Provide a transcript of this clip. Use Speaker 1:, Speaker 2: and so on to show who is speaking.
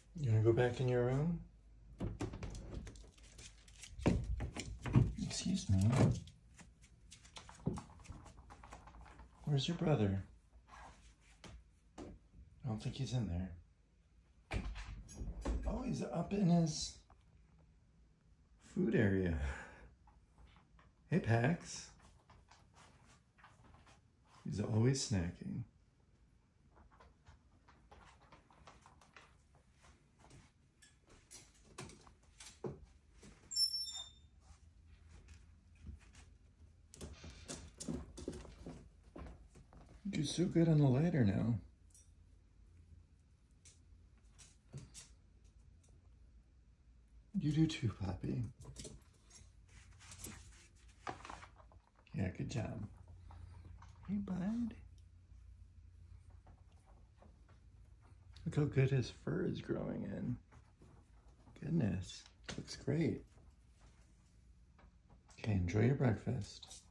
Speaker 1: You wanna go back in your room? Excuse me. Where's your brother? I don't think he's in there. Oh, he's up in his food area. Hey, Pax. He's always snacking. You do so good on the lighter now. You do too, Poppy. Yeah, good job. Hey, bud. Look how good his fur is growing in. Goodness, looks great. Okay, enjoy your breakfast.